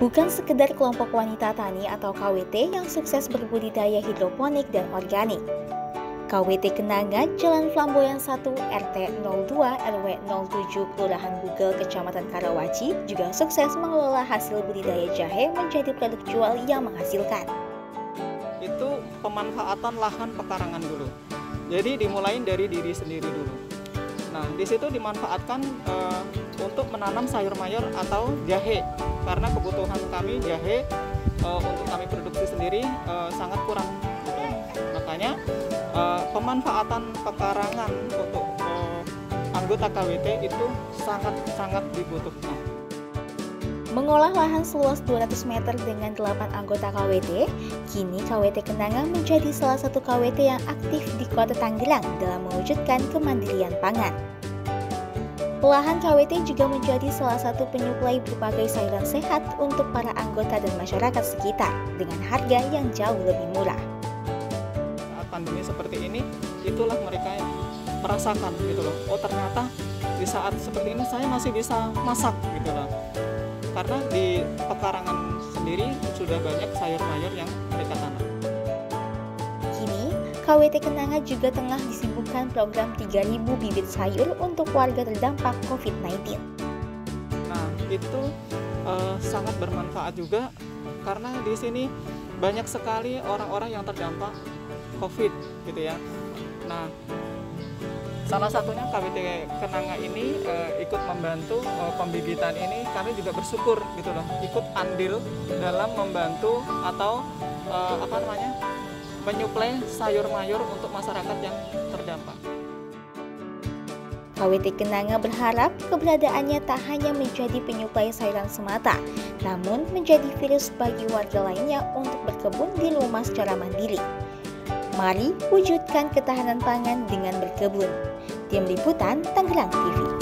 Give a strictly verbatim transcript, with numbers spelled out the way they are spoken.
Bukan sekedar kelompok wanita tani atau K W T yang sukses berbudidaya hidroponik dan organik. K W T Kenanga, Jalan Flamboyan satu, R T nol dua R W nol tujuh, Kelurahan Bugel, Kecamatan Karawaci, juga sukses mengelola hasil budidaya jahe menjadi produk jual yang menghasilkan. Itu pemanfaatan lahan pekarangan dulu. Jadi dimulai dari diri sendiri dulu. Nah, di situ dimanfaatkan e, untuk menanam sayur mayur atau jahe, karena kebutuhan kami jahe e, untuk kami produksi sendiri e, sangat kurang. Makanya e, pemanfaatan pekarangan untuk e, anggota K W T itu sangat-sangat dibutuhkan. Mengolah lahan seluas dua ratus meter dengan delapan anggota K W T, kini K W T Kenanga menjadi salah satu K W T yang aktif di Kota Tangerang dalam mewujudkan kemandirian pangan. Lahan K W T juga menjadi salah satu penyuplai berbagai sayuran sehat untuk para anggota dan masyarakat sekitar dengan harga yang jauh lebih murah. Saat pandemi seperti ini, itulah mereka yang merasakan gitu loh. Oh, ternyata di saat seperti ini saya masih bisa masak gitu loh. Karena di pekarangan sendiri sudah banyak sayur mayur yang mereka tanam. Kini, K W T Kenanga juga tengah disibukkan program tiga ribu bibit sayur untuk warga terdampak covid sembilan belas. Nah, itu uh, sangat bermanfaat juga karena di sini banyak sekali orang-orang yang terdampak COVID gitu ya. Nah, salah satunya K W T Kenanga ini e, ikut membantu e, pembibitan ini. Kami juga bersyukur gitu loh, ikut andil dalam membantu atau e, apa namanya menyuplai sayur mayur untuk masyarakat yang terdampak. K W T Kenanga berharap keberadaannya tak hanya menjadi penyuplai sayuran semata, namun menjadi virus bagi warga lainnya untuk berkebun di rumah secara mandiri. Mari wujudkan ketahanan pangan dengan berkebun. Tim Liputan Tangerang T V.